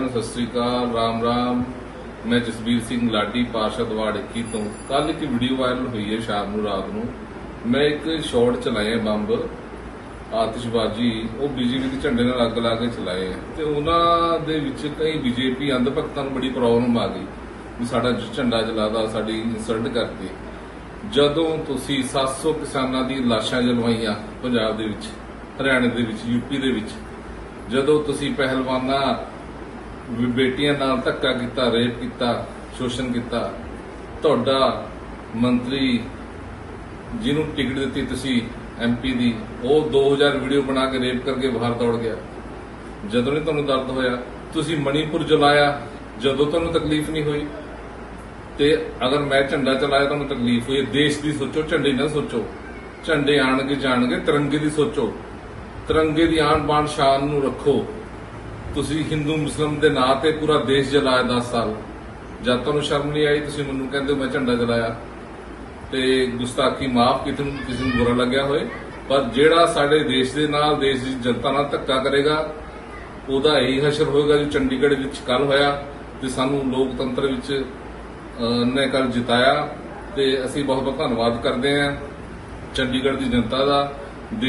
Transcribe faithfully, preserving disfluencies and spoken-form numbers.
ਨੂੰ ਸਤਿ ਸ੍ਰੀ ਅਕਾਲ, ਰਾਮ ਰਾਮ। मैं जसबीर सिंह लाडी पार्षद वार्ड इक्की तो कल एक वीडियो वायरल हुई है शाम ਨੂੰ रात ਨੂੰ मैं एक शॉट चलाए बंब आतिशबाजी वो बीजेपी के झंडे ਨਾਲ ਅੱਗ ਲਾ ਕੇ ਚਲਾਏ ਤੇ ਉਹਨਾਂ ਦੇ ਵਿੱਚ ਕਈ ਬੀਜੇਪੀ ਅੰਧ ਭਗਤਾਂ ਨੂੰ ਬੜੀ ਪ੍ਰੋਬਲਮ ਆ ਗਈ ਵੀ ਸਾਡਾ ਝੰਡਾ ਜਲਾਦਾ ਸਾਡੀ ਇਨਸਲਟ ਕਰਤੀ। ਜਦੋਂ ਤੁਸੀਂ ਸੱਤ ਸੌ ਕਿਸਾਨਾਂ ਦੀ ਲਾਸ਼ਾਂ ਜਲਵਾਈਆਂ ਪੰਜਾਬ ਦੇ ਵਿੱਚ, ਹਰਿਆਣੇ ਦੇ ਵਿੱਚ, ਯੂਪੀ ਦੇ ਵਿੱਚ, ਜਦੋਂ ਤੁਸੀਂ ਪਹਿਲਵਾਨਾਂ बेटियां नाल धक्का किया, रेप किया, शोषण किया, तुहाडा मंत्री जिन्हों टिकट दी तुसी एम पी दी वो दो हज़ार वीडियो बना के रेप करके बाहर दौड़ गया। जदों नहीं तुहानूं दर्द होया, तुसी मणिपुर जलाया जदों तुहानूं तकलीफ नहीं हुई, ते अगर मैं झंडा चलाया तुहानूं तकलीफ हुई। देश की सोचो, झंडे ना सोचो। झंडे आणगे जाणगे, तिरंगे की सोचो, तिरंगे की आन बान शान नूं रखो। तुसी हिंदू मुस्लिम के नां ते पूरा देश जलाया दस साल, जब तुहानूं शर्म नहीं आई तुसी मैनूं कहंदे मैं झंडा जलाया। ते गुस्ताखी माफ, किसी नूं किसी नूं बुरा लग्या होए, पर जिहड़ा साडे देश दे नाल, देश दी जनता नाल धक्का करेगा ਉਹਦਾ यही हशर होएगा जो चंडीगढ़ विच कल होया ते सानूं लोकतंत्र विच ने कल जिताया। ते असीं बहुत बहुत धन्नवाद करदे हां चंडीगढ़ दी जनता दा।